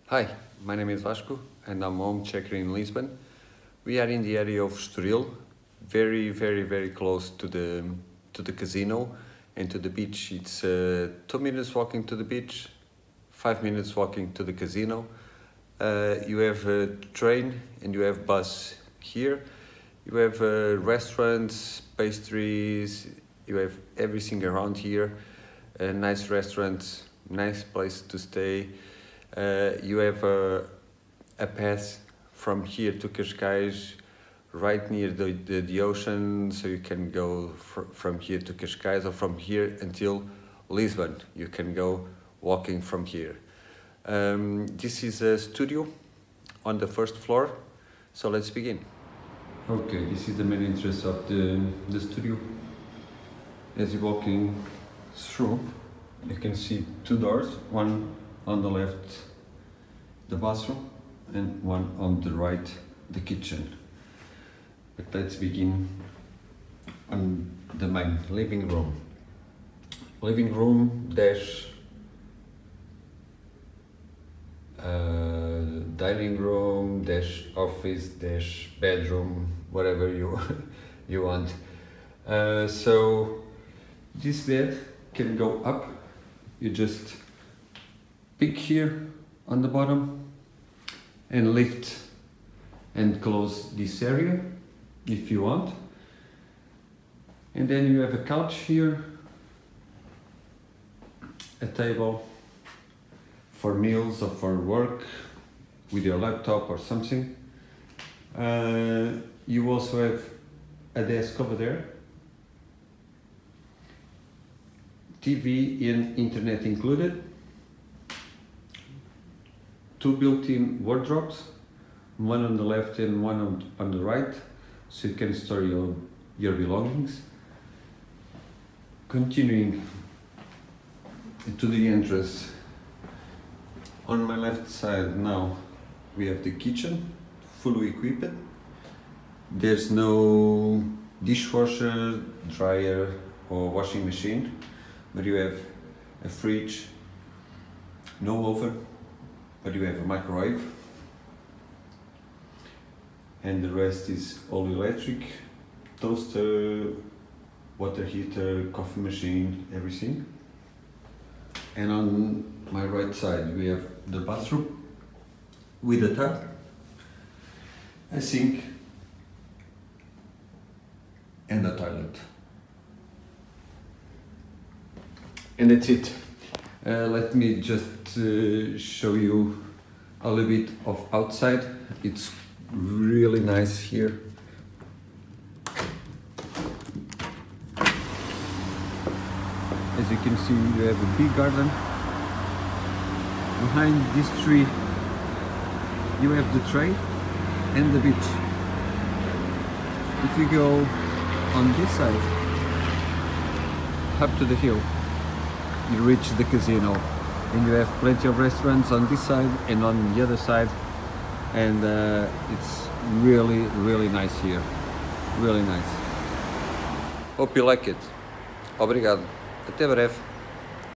Hi, my name is Vasco and I'm home checker in Lisbon. We are in the area of Estoril, very close to the casino and to the beach. It's 2 minutes walking to the beach, 5 minutes walking to the casino. You have a train and you have bus here. You have restaurants, pastries, you have everything around here. Nice restaurants, nice place to stay. You have a path from here to Cascais, right near the ocean, so you can go from here to Cascais or from here until Lisbon. You can go walking from here. This is a studio on the first floor, so let's begin. Okay, this is the main entrance of the studio. As you're walking through, you can see two doors, one on the left the bathroom and one on the right the kitchen. But let's begin on the main living room. Living room dash dining room dash office dash bedroom, whatever you you want. So this bed can go up. You just pick here on the bottom and lift and close this area if you want. And then you have a couch here, a table for meals or for work with your laptop or something. You also have a desk over there, TV and internet included, two built-in wardrobes, one on the left and one on the right, so you can store your belongings. Continuing to the entrance, on my left side now we have the kitchen, fully equipped. There's no dishwasher, dryer or washing machine, but you have a fridge, no oven, but you have a microwave, and the rest is all electric: toaster, water heater, coffee machine, everything. And on my right side we have the bathroom with a tub, a sink and a toilet. And that's it. Let me just show you a little bit of outside. It's really nice here. As you can see, you have a big garden. Behind this tree you have the train and the beach. If you go on this side up to the hill, you reach the casino, and you have plenty of restaurants on this side and on the other side, and it's really nice here, really nice. Hope you like it. Obrigado. Até breve.